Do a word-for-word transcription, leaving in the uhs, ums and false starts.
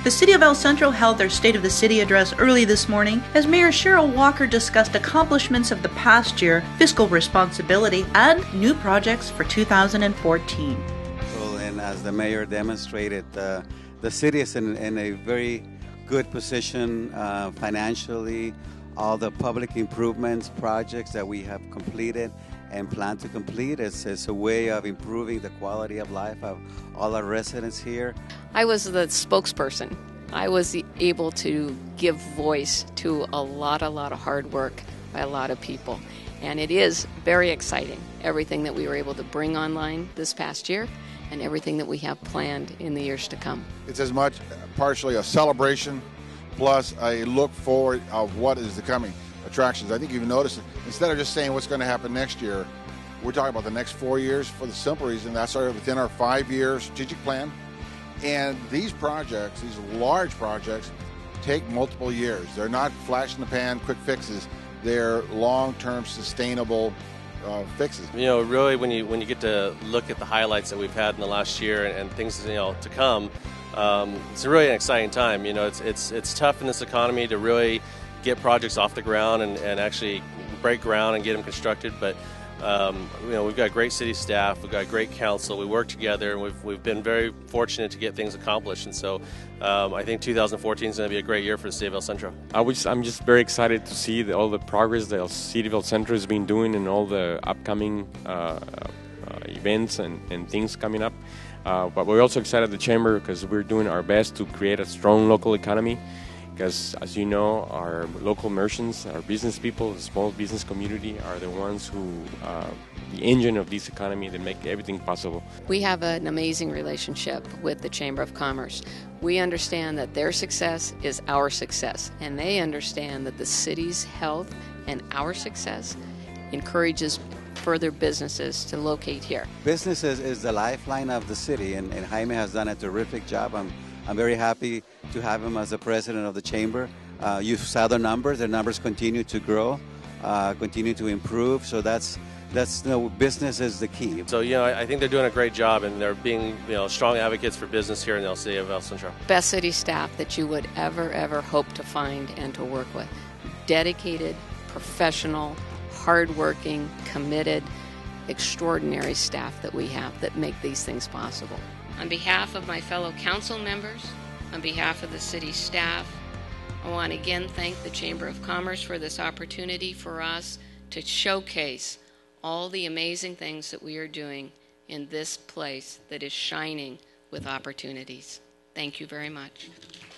The City of El Centro held their State of the City address early this morning as Mayor Cheryl Walker discussed accomplishments of the past year, fiscal responsibility, and new projects for two thousand fourteen. Well, and as the mayor demonstrated, uh, the city is in, in a very good position uh, financially. All the public improvements projects that we have completed and plan to complete, it's, it's a way of improving the quality of life of all our residents here. I was the spokesperson. I was able to give voice to a lot, a lot of hard work by a lot of people. And it is very exciting, everything that we were able to bring online this past year and everything that we have planned in the years to come. It's as much partially a celebration plus a look forward of what is the coming attractions. I think you've noticed, instead of just saying what's going to happen next year, we're talking about the next four years for the simple reason that's our, within our five-year strategic plan. And these projects, these large projects, take multiple years. They're not flash in the pan, quick fixes. They're long-term sustainable uh, fixes. You know, really, when you when you get to look at the highlights that we've had in the last year and, and things you know to come, um, it's really an exciting time. You know, it's it's it's tough in this economy to really get projects off the ground and, and actually break ground and get them constructed. But um, you know, we've got great city staff, we've got great council, we work together, and we've we've been very fortunate to get things accomplished. And so um, I think two thousand fourteen is going to be a great year for the City of El Centro. I was, I'm just very excited to see the, all the progress that the City of El Centro has been doing and all the upcoming uh, uh, events and, and things coming up. Uh, but we're also excited at the Chamber because we're doing our best to create a strong local economy. Because, as you know, our local merchants, our business people, the small business community are the ones who, uh, the engine of this economy that make everything possible. We have an amazing relationship with the Chamber of Commerce. We understand that their success is our success, and they understand that the city's health and our success encourages further businesses to locate here. Businesses is the lifeline of the city, and, and Jaime has done a terrific job. I'm, I'm very happy to have him as the president of the chamber. Uh, you saw the numbers; the numbers continue to grow, uh, continue to improve. So that's that's you know, business is the key. So you know, I, I think they're doing a great job, and they're being you know strong advocates for business here in the City of El Centro. Best city staff that you would ever ever hope to find and to work with. Dedicated, professional, hardworking, committed, extraordinary staff that we have that make these things possible. On behalf of my fellow council members, on behalf of the city staff, I want to again thank the Chamber of Commerce for this opportunity for us to showcase all the amazing things that we are doing in this place that is shining with opportunities. Thank you very much.